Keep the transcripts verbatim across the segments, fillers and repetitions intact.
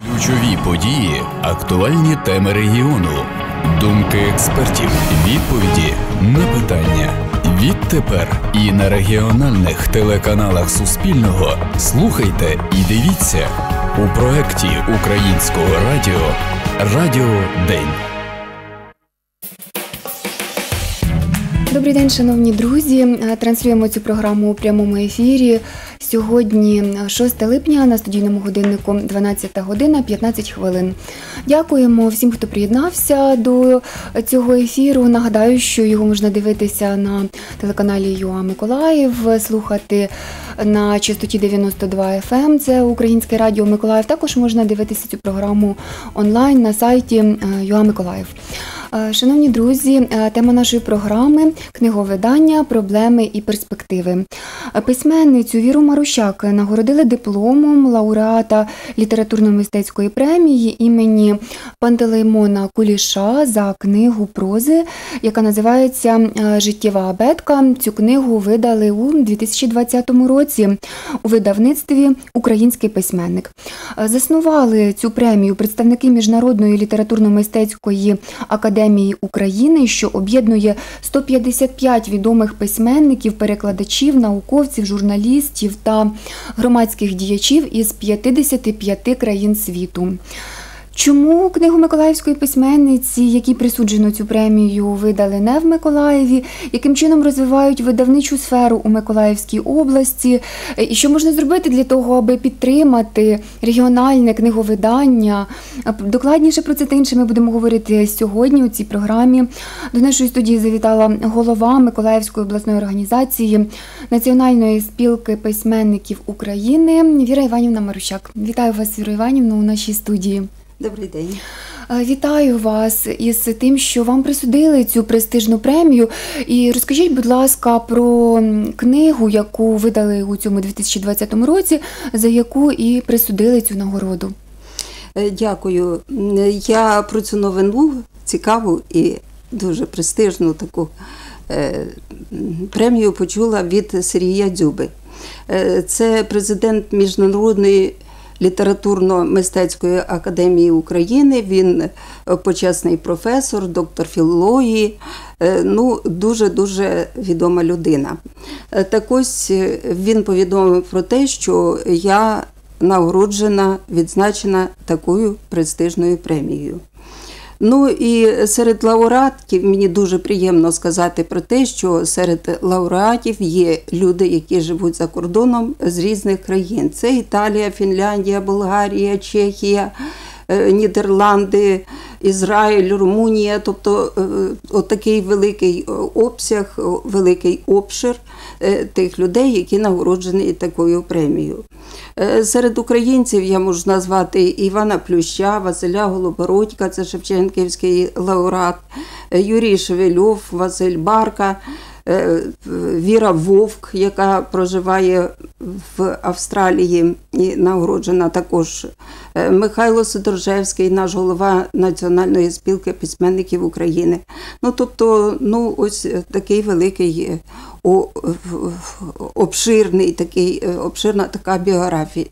Ключові події, актуальні теми регіону, думки експертів, відповіді на питання. Відтепер і на регіональних телеканалах Суспільного слухайте і дивіться у проєкті Українського радіо «Радіо День». Добрий день, шановні друзі. Транслюємо цю програму у прямому ефірі. Сьогодні шостого липня, на студійному годиннику дванадцята година п'ятнадцять хвилин. Дякуємо всім, хто приєднався до цього ефіру. Нагадаю, що його можна дивитися на телеканалі ЮА Миколаїв, слухати на частоті дев'яносто два еф ем, це Українське радіо Миколаїв. Також можна дивитися цю програму онлайн на сайті ЮА Миколаїв. Шановні друзі, тема нашої програми – книговидання, проблеми і перспективи. Письменницю Віру Марущак нагородили дипломом лауреата літературно-мистецької премії імені Пантелеймона Куліша за книгу прози, яка називається «Життєва абетка». Цю книгу видали у дві тисячі двадцятому році у видавництві «Український письменник». Заснували цю премію представники Міжнародної літературно-мистецької академії України, що об'єднує сто п'ятдесят п'ять відомих письменників, перекладачів, науковців, журналістів та громадських діячів із п'ятдесят п'ять країн світу. Чому книгу миколаївської письменниці, якій присуджено цю премію, видали не в Миколаєві? Яким чином розвивають видавничу сферу у Миколаївській області? І що можна зробити для того, аби підтримати регіональне книговидання? Докладніше про це та інше ми будемо говорити сьогодні у цій програмі. До нашої студії завітала голова Миколаївської обласної організації Національної спілки письменників України Віра Іванівна Марущак. Вітаю вас, Віра Іванівна, у нашій студії. Добрий день. Вітаю вас із тим, що вам присудили цю престижну премію. І розкажіть, будь ласка, про книгу, яку видали у цьому дві тисячі двадцятому році, за яку і присудили цю нагороду. Дякую. Я про цю новину, цікаву і дуже престижну таку премію почула від Сергія Дзюби. Це президент Міжнародної літературно-мистецької академії України, він почесний професор, доктор філології, ну, дуже-дуже відома людина. Так ось він повідомив про те, що я нагороджена, відзначена такою престижною премією. Ну і серед лауреатів мені дуже приємно сказати про те, що серед лауреатів є люди, які живуть за кордоном з різних країн. Це Італія, Фінляндія, Болгарія, Чехія, Нідерланди, Ізраїль, Румунія. Тобто отакий великий обсяг, великий обшир тих людей, які нагороджені такою премією. Серед українців я можу назвати Івана Плюща, Василя Голобородька, це Шевченківський лауреат, Юрій Шевельов, Василь Барка, Віра Вовк, яка проживає в Австралії і нагороджена також, Михайло Сидоржевський, наш голова Національної спілки письменників України. Ну, тобто, ну, ось такий великий, о, обширний, такий, обширна така біографія,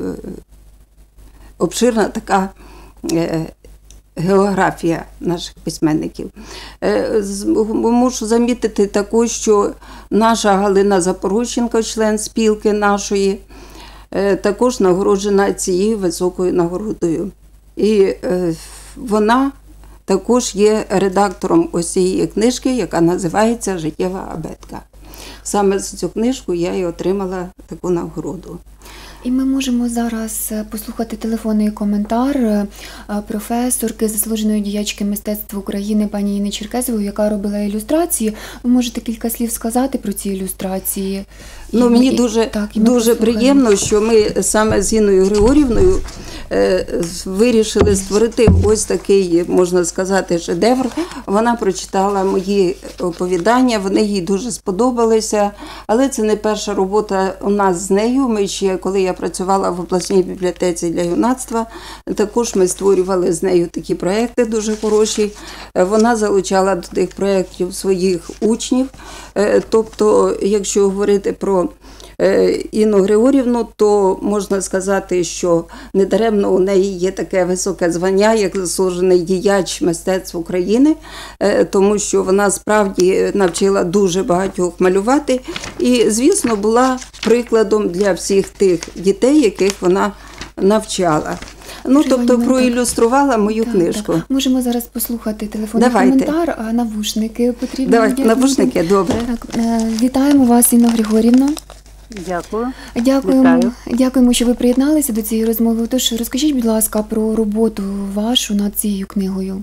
обширна така географія наших письменників. Мушу замітити також, що наша Галина Запорощенко, член спілки нашої, також нагороджена цією високою нагородою. І вона також є редактором ось цієї книжки, яка називається «Життєва абетка». Саме за цю книжку я і отримала таку нагороду. І ми можемо зараз послухати телефонний коментар професорки, заслуженої діячки мистецтва України пані Інни Черкесової, яка робила ілюстрації. Ви можете кілька слів сказати про ці ілюстрації? Ну, мені дуже, так, дуже приємно, що ми саме з Інною Григорівною е, вирішили створити ось такий, можна сказати, шедевр. Вона прочитала мої оповідання, вони їй дуже сподобалися, але це не перша робота у нас з нею. Ми ще, коли я працювала в обласній бібліотеці для юнацтва, також ми створювали з нею такі проекти дуже хороші. Вона залучала до тих проєктів своїх учнів. Тобто, якщо говорити про Інну Григорівну, то можна сказати, що недаремно у неї є таке високе звання, як заслужений діяч мистецтв України, тому що вона справді навчила дуже багатьох малювати і, звісно, була прикладом для всіх тих дітей, яких вона навчала. Ну, тобто проілюструвала мою так, книжку. Так. Можемо зараз послухати телефонний Давайте. коментар, а навушники потрібні. Давайте, навушники, добре. Так, вітаємо вас, Інна Григорівна. Дякую. Дякуємо, Вітаю. дякуємо, що ви приєдналися до цієї розмови. Тож розкажіть, будь ласка, про роботу вашу над цією книгою.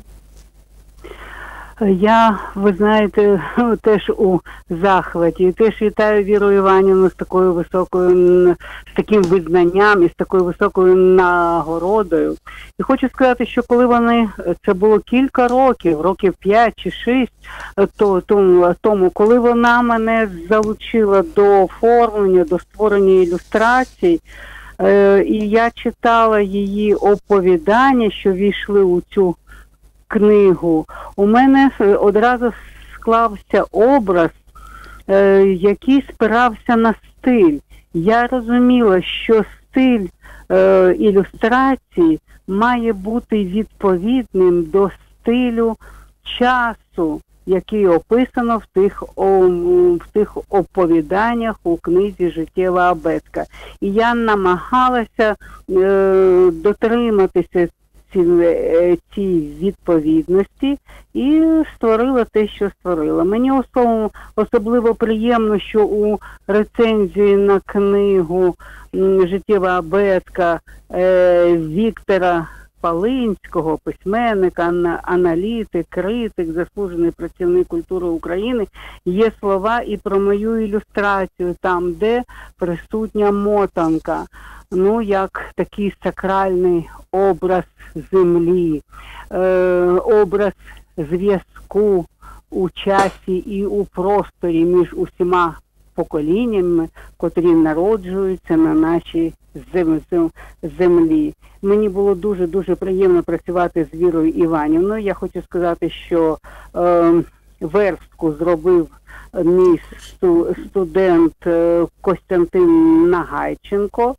Я, ви знаєте, теж у захваті. Теж вітаю Віру Іванівну з такою високою, з таким визнанням і з такою високою нагородою. І хочу сказати, що коли вони, це було кілька років, років п'ять чи шість то, то, тому, коли вона мене залучила до оформлення, до створення ілюстрацій, е, і я читала її оповідання, що війшли у цю книгу, у мене одразу склався образ, е, який спирався на стиль. Я розуміла, що стиль е, ілюстрації має бути відповідним до стилю часу, який описано в тих, о, в тих оповіданнях у книзі «Життєва абетка». І я намагалася е, дотриматися цій відповідності і створила те, що створила. Мені особливо, особливо приємно, що у рецензії на книгу «Життєва абетка» е, Віктора Палинського, письменника, аналітик, критик, заслужений працівник культури України, є слова і про мою ілюстрацію, там, де присутня мотанка. Ну, як такий сакральний образ землі, е, образ зв'язку у часі і у просторі між усіма поколіннями, котрі народжуються на нашій землі. Мені було дуже-дуже приємно працювати з Вірою Іванівною. Я хочу сказати, що е, верстку зробив мій студент Костянтин Нагайченко.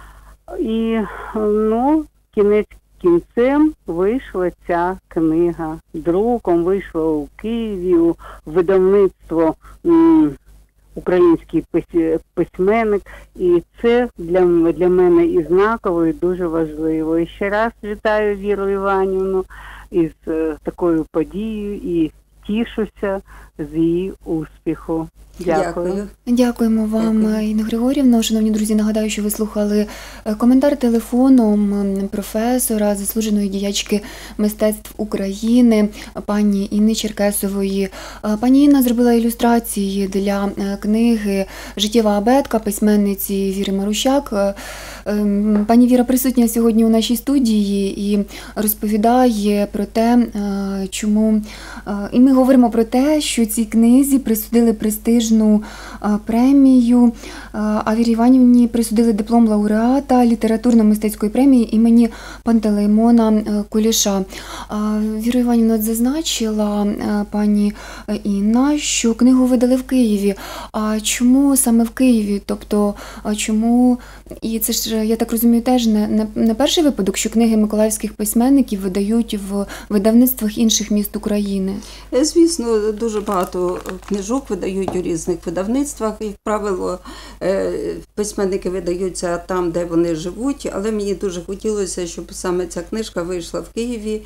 І, ну, кінець кінцем вийшла ця книга. Друком вийшла у Києві, у видавництво м, «Український письменник». І це для, для мене і знаково, і дуже важливо. І ще раз вітаю Віру Іванівну із е, такою подією і тішуся з її успіху. Дякую. Дякую. Дякуємо вам, Дякую. Інна Григорівна. Шановні друзі, нагадаю, що ви слухали коментар телефоном професора, заслуженої діячки мистецтв України, пані Інни Черкесової. Пані Інна зробила ілюстрації для книги «Життєва абетка» письменниці Віри Марущак. Пані Віра присутня сьогодні у нашій студії і розповідає про те, чому... І ми говоримо про те, що цій книзі присудили престижну премію, а Вірі Іванівні присудили диплом лауреата літературно-мистецької премії імені Пантелеймона Куліша. Віра Іванівна зазначила, пані Інна, що книгу видали в Києві. А чому саме в Києві? Тобто, чому... І це ж, я так розумію, теж не, не, не перший випадок, що книги миколаївських письменників видають в видавництвах інших міст України. Звісно, дуже багато книжок видають у різних видавництвах. Як правило, письменники видаються там, де вони живуть, але мені дуже хотілося, щоб саме ця книжка вийшла в Києві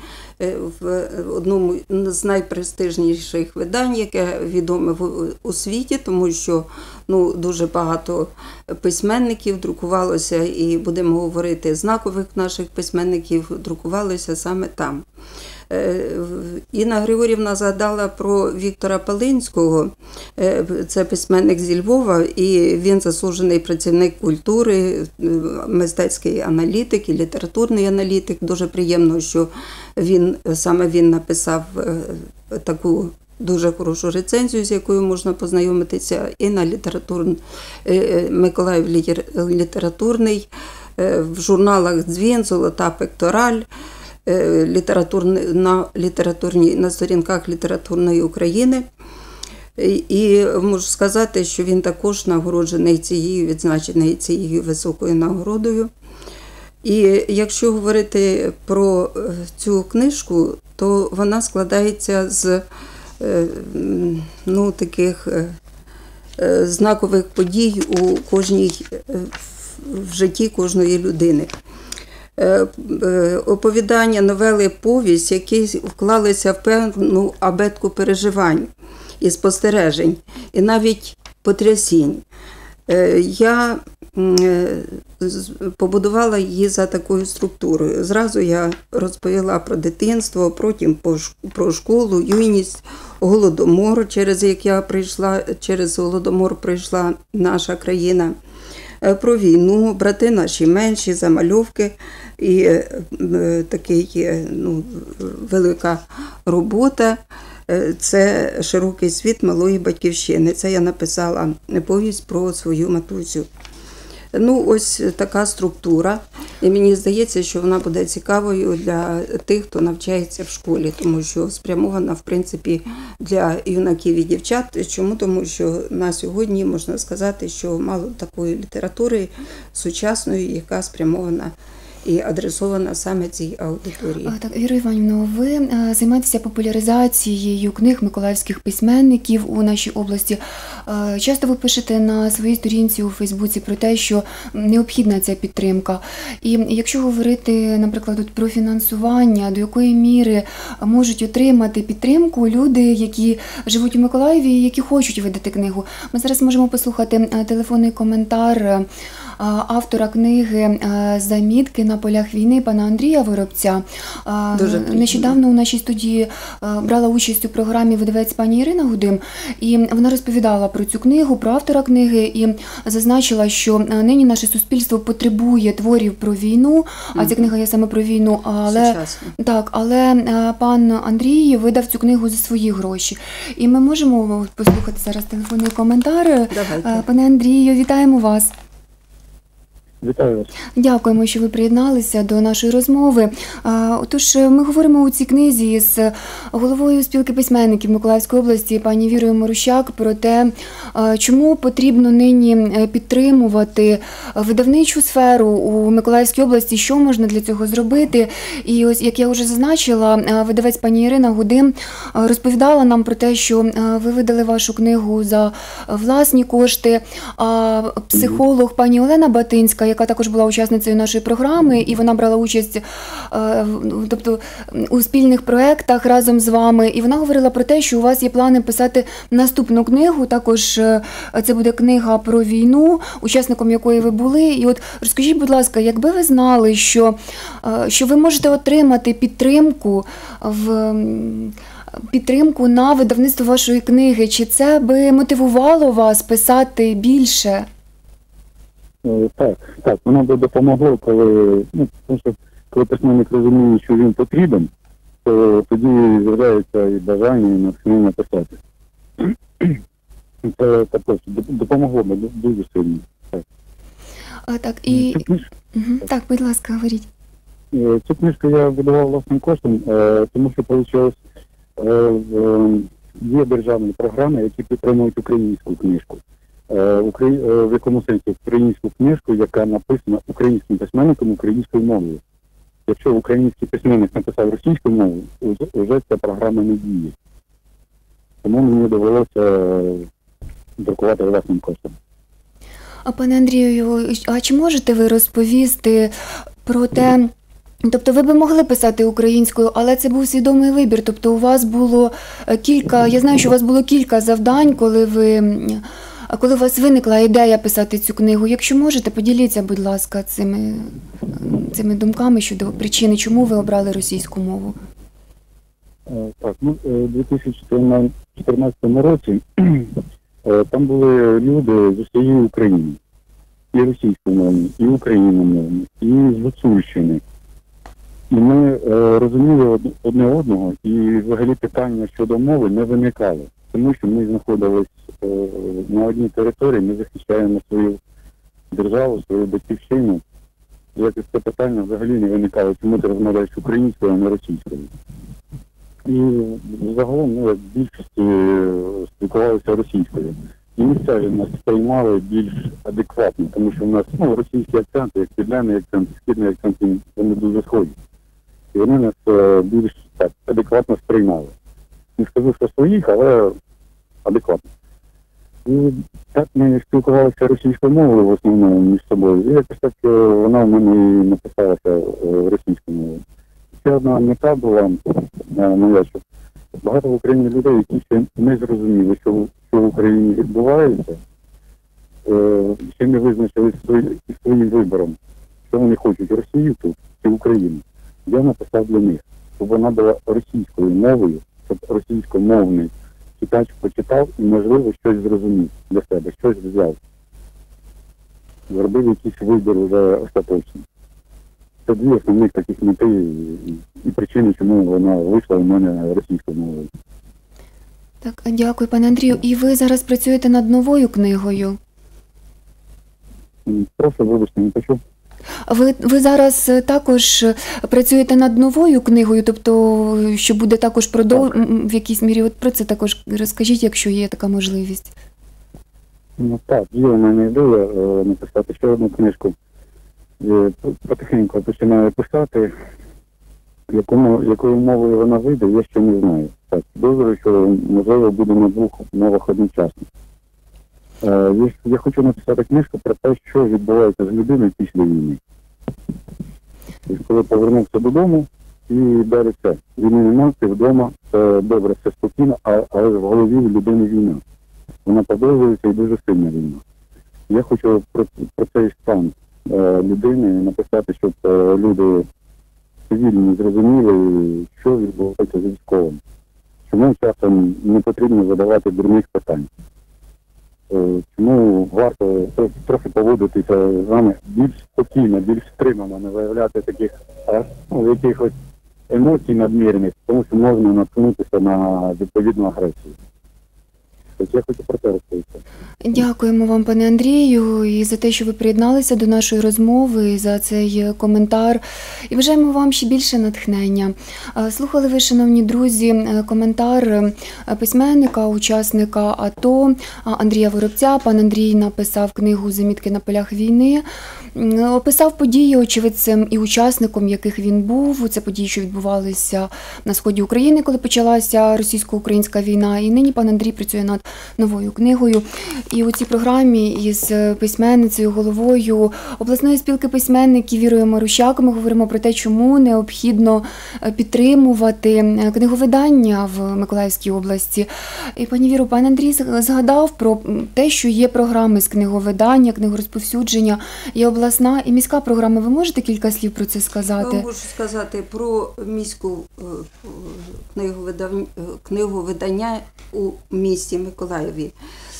в одному з найпрестижніших видань, яке відоме у світі, тому що ну, дуже багато письменників друкувалося, і будемо говорити, знакових наших письменників друкувалося саме там. Інна Григорівна згадала про Віктора Палинського, це письменник зі Львова, і він заслужений працівник культури, мистецький аналітик і літературний аналітик. Дуже приємно, що він, саме він написав таку дуже хорошу рецензію, з якою можна познайомитися, і на літературний, Миколаїв літературний, в журналах «Дзвін», «Золота пектораль», на, літературні, на сторінках літературної України. І, і можу сказати, що він також нагороджений цією, відзначений цією високою нагородою. І якщо говорити про цю книжку, то вона складається з ну, таких знакових подій у кожній, в житті кожної людини. Оповідання, новели, повість, які вклалися в певну абетку переживань і спостережень, і навіть потрясінь. Я побудувала її за такою структурою. Зразу я розповіла про дитинство, потім про школу, юність, голодомор, через як я прийшла, через голодомор прийшла наша країна, про війну, брати наші менші, замальовки і е, такий, ну, велика робота. Це «Широкий світ малої батьківщини». Це я написала повість про свою матусю. Ну, ось така структура. І мені здається, що вона буде цікавою для тих, хто навчається в школі, тому що спрямована, в принципі, для юнаків і дівчат. Чому? Тому що на сьогодні можна сказати, що мало такої літератури сучасної, яка спрямована і адресована саме цій аудиторії. Так, Віра Іванівна, ви займаєтеся популяризацією книг миколаївських письменників у нашій області. Часто ви пишете на своїй сторінці у Фейсбуці про те, що необхідна ця підтримка. І якщо говорити, наприклад, тут про фінансування, до якої міри можуть отримати підтримку люди, які живуть у Миколаєві і які хочуть видати книгу. Ми зараз можемо послухати телефонний коментар автора книги «Замітки на полях війни» пана Андрія Воробця. Дуже Нещодавно у нашій студії брала участь у програмі видавець пані Ірина Гудим, і вона розповідала про цю книгу, про автора книги, і зазначила, що нині наше суспільство потребує творів про війну, а ця книга є саме про війну, але, так, але пан Андрій видав цю книгу за свої гроші. І ми можемо послухати зараз телефонний коментар. Давайте. Пане Андрію, вітаємо вас. Вітаю вас. Дякуємо, що ви приєдналися до нашої розмови. Отож, ми говоримо у цій книзі з головою спілки письменників Миколаївської області, пані Вірою Марущак, про те, чому потрібно нині підтримувати видавничу сферу у Миколаївській області, що можна для цього зробити. І ось, як я вже зазначила, видавець пані Ірина Гудим розповідала нам про те, що ви видали вашу книгу за власні кошти, а психолог пані Олена Батинська, яка також була учасницею нашої програми, і вона брала участь, тобто, у спільних проєктах разом з вами, і вона говорила про те, що у вас є плани писати наступну книгу, також це буде книга про війну, учасником якої ви були. І от розкажіть, будь ласка, якби ви знали, що, що ви можете отримати підтримку в підтримку на видавництво вашої книги, чи це би мотивувало вас писати більше? Так, так, воно би допомогло, коли, ну, тому що коли письменник розуміє, що він потрібен, то тоді з'являється і бажання, і натхнення писати. Це також допомогло би дуже сильно. Так, а, так, і... Книж... Угу. Так, будь ласка, говоріть. Цю книжку я видавав власним коштом, тому що вийшло, є державні програми, які підтримують українську книжку. В якому сенсі українську книжку, яка написана українським письменником українською мовою. Якщо український письменник написав російською мовою, вже ця програма не діє. Тому мені довелося друкувати власним коштом. А пане Андрію, а чи можете ви розповісти про те, тобто ви б могли писати українською, але це був свідомий вибір, тобто у вас було кілька, я знаю, що у вас було кілька завдань, коли ви... А коли у вас виникла ідея писати цю книгу, якщо можете, поділіться, будь ласка, цими, цими думками щодо причини, чому ви обрали російську мову? Так, ну, у дві тисячі чотирнадцятому році там були люди з усієї України. І російськомовні, і україномовні, і з Гуцульщини. І ми розуміли одне одного, і взагалі питання щодо мови не виникало. Тому що ми знаходились е, на одній території, ми захищаємо свою державу, свою батьківщину. Якось це питання взагалі не виникало, чому ти розмовляєш українською, а не російською. і загалом, ну, як в більшості спілкувалися російською. І місцеві нас сприймали більш адекватно, тому що в нас, ну, російські акценти, як південний акцент, східний акцент, вони дуже схожі. І вони нас е, більш так адекватно сприймали. Не скажу, що своїх, але адекватно. І так ми спілкувалися російською мовою в основному між собою. І якось так вона в мене і написалася російською мовою. Ще одна мета була моя, що багато в Україні людей, які ще не зрозуміли, що, що в Україні відбувається, ще не визначили свої, своїм вибором, що вони хочуть, Росію тут чи Україну. Я написав для них, щоб вона була російською мовою, щоб російськомовний читач почитав і, можливо, щось зрозумів для себе, щось взяв. Зробив якийсь вибір вже остаточний. Це дві основних таких мети і, і причини, чому вона вийшла у мене російською мовою. Так, дякую, пане Андрію. І ви зараз працюєте над новою книгою? Прошу, вибачте, не почув. Ви, ви зараз також працюєте над новою книгою, тобто, що буде також продов... в якійсь мірі, от про це також розкажіть, якщо є така можливість. Ну так, є у мене ідея е, написати ще одну книжку. Е, потихеньку починаю писати. Якому, якою мовою вона вийде, я ще не знаю. Так, добре, що, можливо, буде на двох мовах одночасно. Е, я, я хочу написати книжку про те, що відбувається з людиною після війни. Тобто, коли повернувся додому, і далі все. Війни немає, ти вдома, все добре, все спокійно, а, але в голові у людини війна. Вона продовжується і дуже сильна війна. Я хочу про, про цей стан е, людини написати, щоб е, люди цивільні зрозуміли, що відбувається з військовим. Чому часом не потрібно задавати дурних питань. Е, чому варто трохи, трохи поводитися з вами більш спокійно, більш стримано, не виявляти таких а, ну, якихось емоцій надмірних, тому що можна наткнутися на відповідну агресію. Тобто я хочу про це розповісти. Дякуємо вам, пане Андрію, і за те, що ви приєдналися до нашої розмови, і за цей коментар. І бажаємо вам ще більше натхнення. Слухали ви, шановні друзі, коментар письменника, учасника АТО Андрія Воробця. Пан Андрій написав книгу «Замітки на полях війни». Описав події, очевидцем і учасником, яких він був. Це події, що відбувалися на сході України, коли почалася російсько-українська війна. І нині пан Андрій працює над новою книгою. І у цій програмі із письменницею, головою обласної спілки письменників Вірою Марущак ми говоримо про те, чому необхідно підтримувати книговидання в Миколаївській області. І, пані Віро, пан Андрій згадав про те, що є програми з книговидання, книгорозповсюдження, є обласна і міська програма. Ви можете кілька слів про це сказати? Я можу сказати про міську книговидання, книговидання у місті Миколаєві.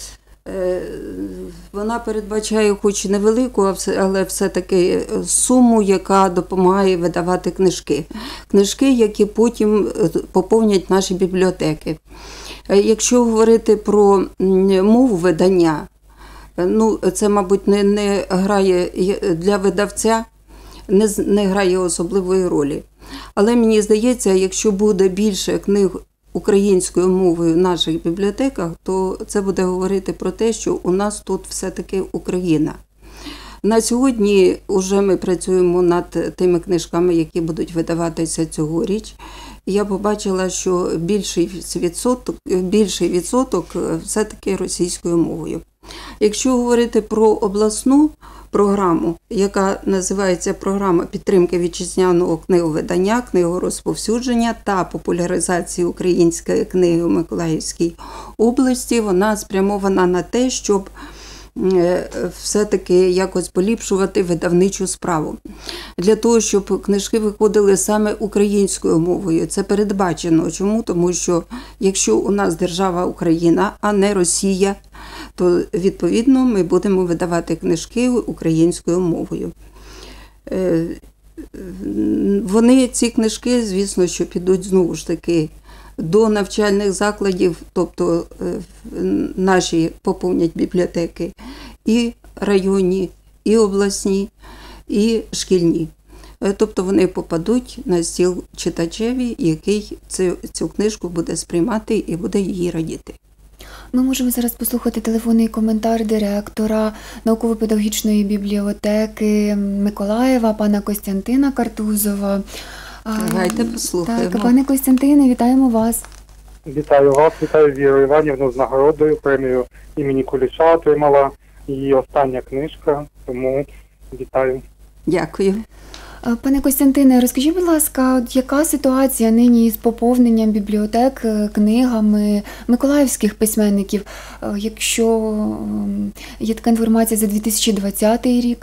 Вона передбачає хоч невелику, але все-таки суму, яка допомагає видавати книжки. Книжки, які потім поповнять наші бібліотеки. Якщо говорити про мову видання, ну, це, мабуть, не, не грає для видавця, не, не грає особливої ролі. Але мені здається, якщо буде більше книг українською мовою в наших бібліотеках, то це буде говорити про те, що у нас тут все-таки Україна. На сьогодні вже ми працюємо над тими книжками, які будуть видаватися цьогоріч. Я побачила, що більший відсоток, більший відсоток все-таки російською мовою. Якщо говорити про обласну програму, яка називається «Програма підтримки вітчизняного книговидання, книгорозповсюдження та популяризації української книги у Миколаївській області», вона спрямована на те, щоб все-таки якось поліпшувати видавничу справу. Для того, щоб книжки виходили саме українською мовою. Це передбачено. Чому? Тому що якщо у нас держава Україна, а не Росія, то відповідно ми будемо видавати книжки українською мовою. Вони, ці книжки, звісно, що підуть знову ж таки до навчальних закладів, тобто наші поповнять бібліотеки і районні, і обласні, і шкільні. Е, Тобто вони попадуть на стіл читачеві, який цю, цю книжку буде сприймати і буде її радіти. Ми можемо зараз послухати телефонний коментар директора науково-педагогічної бібліотеки Миколаєва, пана Костянтина Картузова. А, Давайте послухаємо. Так, пане Костянтине, вітаємо вас. Вітаю вас, вітаю Віру Іванівну з нагородою, премію імені Куліша отримала її остання книжка, тому вітаю. Дякую. А, Пане Костянтине, розкажіть, будь ласка, от яка ситуація нині із поповненням бібліотек е, книгами миколаївських письменників, е, якщо ем, є така інформація за дві тисячі двадцятий рік?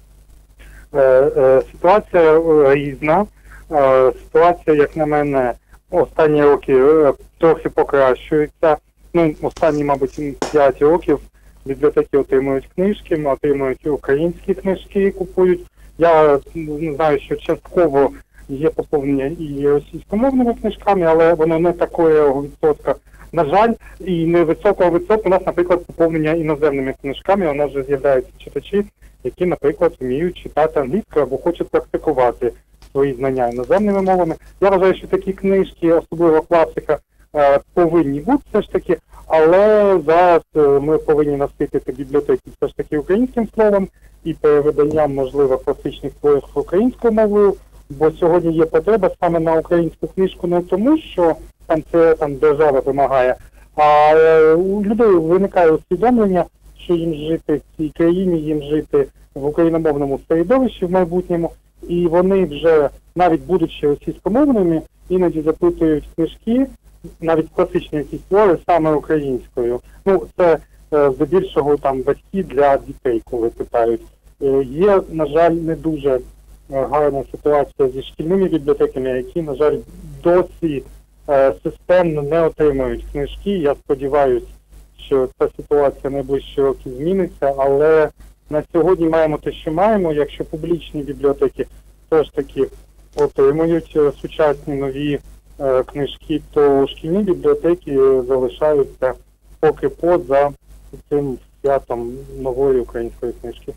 Е, е, ситуація е, різна. Е, ситуація, як на мене, останні роки е, трохи покращується. Ну, останні, мабуть, п'ять років бібліотеки отримують книжки, отримують українські книжки, купують. Я знаю, що частково є поповнення і російськомовними книжками, але воно не такого відсотка. На жаль, і невисокого відсотку у нас, наприклад, поповнення іноземними книжками. У нас вже з'являються читачі, які, наприклад, вміють читати англійською або хочуть практикувати свої знання іноземними мовами. Я вважаю, що такі книжки, особливо класика, повинні бути все ж таки, але зараз ми повинні наситити бібліотеки все ж таки українським словом і переведенням, можливо, класичних творів українською мовою, бо сьогодні є потреба саме на українську книжку не тому, що там це там держава вимагає, а у людей виникає усвідомлення, що їм жити в цій країні, їм жити в україномовному середовищі в майбутньому, і вони вже, навіть будучи російськомовними, іноді запитують книжки, навіть класичні якісь твори, саме українською. Ну, це е, здебільшого там батьки для дітей, коли питають. Е, є, на жаль, не дуже е, гарна ситуація зі шкільними бібліотеками, які, на жаль, досі е, системно не отримують книжки. Я сподіваюся, що ця ситуація найближчі роки зміниться, але на сьогодні маємо те, що маємо. Якщо публічні бібліотеки все ж таки отримують е, сучасні нові е, книжки, то шкільні бібліотеки залишаються поки поза цим святом нової української книжки.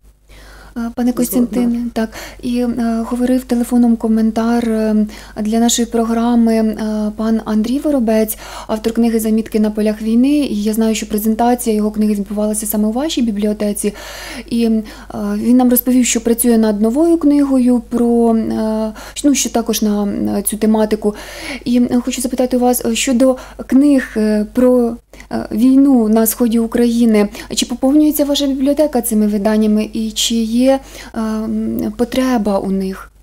Пане Костянтине, так, і е, говорив телефоном коментар е, для нашої програми е, пан Андрій Воробець, автор книги «Замітки на полях війни», і я знаю, що презентація його книги відбувалася саме у вашій бібліотеці, і е, він нам розповів, що працює над новою книгою про, е, ну, що також на цю тематику. І е, хочу запитати у вас щодо книг е, про е, війну на сході України, чи поповнюється ваша бібліотека цими виданнями, і чи є Є е, потреба у них?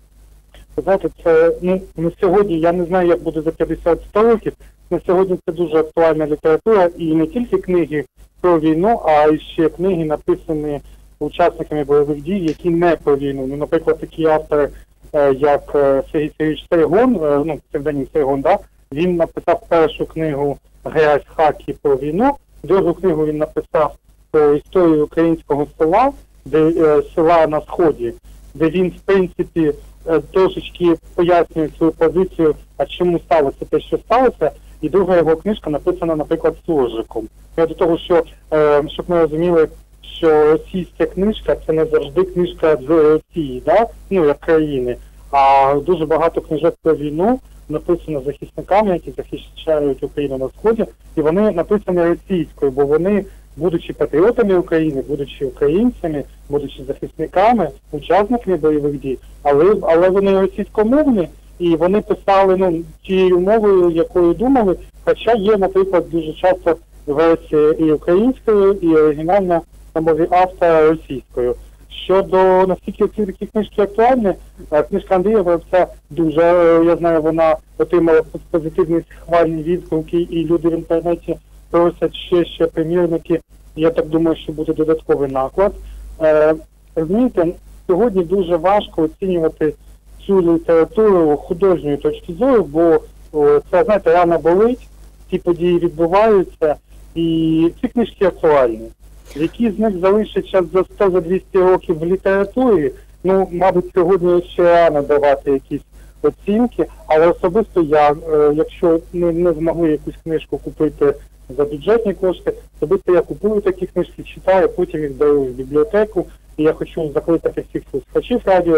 Ви знаєте, це ну, на сьогодні, я не знаю, як буде за п'ятдесят-сто років, на сьогодні це дуже актуальна література, і не тільки книги про війну, а й ще книги, написані учасниками бойових дій, які не про війну. Ну, наприклад, такі автори, е, як Сергій Сергійович Сайгон, е, ну, псевдонім Сайгон, да, він написав першу книгу «Грязь хаки» про війну, другу книгу він написав про історію українського села, де е, села на Сході, де він, в принципі, е, трошечки пояснює свою позицію, а чому сталося те, що сталося, і друга його книжка написана, наприклад, суржиком. Я до того, що, е, щоб ми розуміли, що російська книжка – це не завжди книжка з Росії, да? Ну, як країни, а дуже багато книжок про війну написано захисниками, які захищають Україну на Сході, і вони написані російською, бо вони, будучи патріотами України, будучи українцями, будучи захисниками, учасниками бойових дій, але, але вони російськомовні, і вони писали ну, тією мовою, якою думали, хоча є, наприклад, дуже часто версія і українською, і оригінальна на мові автора російською. Щодо, наскільки ці такі книжки актуальні, книжка Андрія Воробця дуже, я знаю, вона отримала позитивні схвальні відгуки, і люди в інтернеті просять ще ще примірники. Я так думаю, що буде додатковий наклад. Е, розумієте, сьогодні дуже важко оцінювати цю літературу художньої точки зору, бо о, це, знаєте, рана болить, ці події відбуваються, і ці книжки актуальні. Які з них залишать час за сто двісті років в літературі, ну, мабуть, сьогодні ще рано давати якісь оцінки, але особисто я, е, якщо не, не змогли якусь книжку купити за бюджетні кошти, особисто я купую такі книжки, читаю, потім їх даю в бібліотеку, і я хочу закликати всіх слухачів радіо,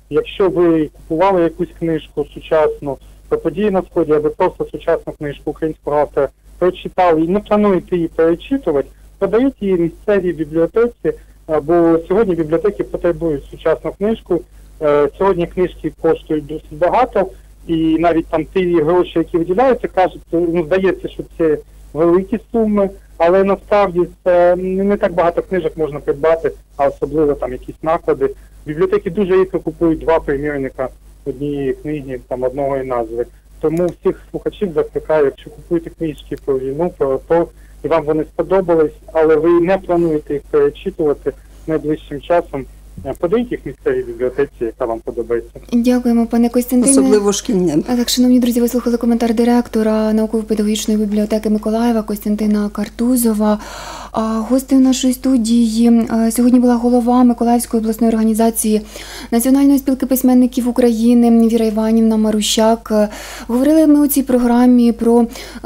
Якщо ви купували якусь книжку сучасну про події на Сході, або просто сучасну книжку українського автора, прочитали і не плануєте її перечитувати, подають її місцевій бібліотеці, бо сьогодні бібліотеки потребують сучасну книжку. Сьогодні книжки коштують досить багато, і навіть там ті гроші, які виділяються, кажуть, ну, здається, що це великі суми, але насправді це не так багато книжок можна придбати, а особливо там якісь наклади. Бібліотеки дуже рідко купують два примірника однієї книги, там одного і назви. Тому всіх слухачів закликаю, якщо купуєте книжки про війну, про АТО, і вам вони сподобались, але ви не плануєте їх перечитувати найближчим часом, подивіть їх місцевій бібліотеці, яка вам подобається. Дякуємо, пане Костянтине. Особливо шкільним. Так, шановні друзі, ви слухали коментар директора науково-педагогічної бібліотеки Миколаєва Костянтина Картузова. Гостею нашої студії сьогодні була голова Миколаївської обласної організації Національної спілки письменників України Віра Іванівна Марущак. Говорили ми у цій програмі про,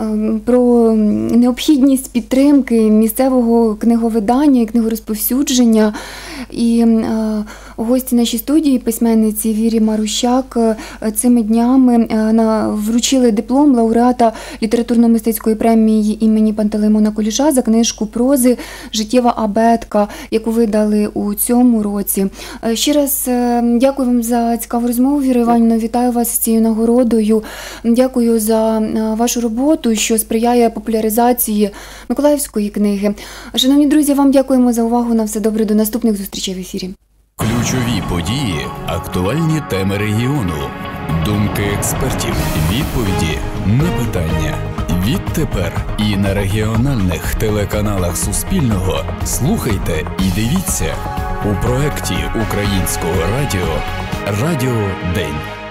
про необхідність підтримки місцевого книговидання і книгорозповсюдження. І гості нашій студії, письменниці Вірі Марущак, цими днями вручили диплом лауреата літературно-мистецької премії імені Пантелеймона Куліша за книжку прози «Життєва абетка», яку видали у цьому році. Ще раз дякую вам за цікаву розмову, Віра Іванівна, вітаю вас з цією нагородою. Дякую за вашу роботу, що сприяє популяризації миколаївської книги. Шановні друзі, вам дякуємо за увагу. На все добре, до наступних зустрічей в ефірі. Ключові події, актуальні теми регіону, думки експертів, відповіді на питання. Відтепер і на регіональних телеканалах Суспільного слухайте і дивіться у проєкті Українського радіо «Радіо День».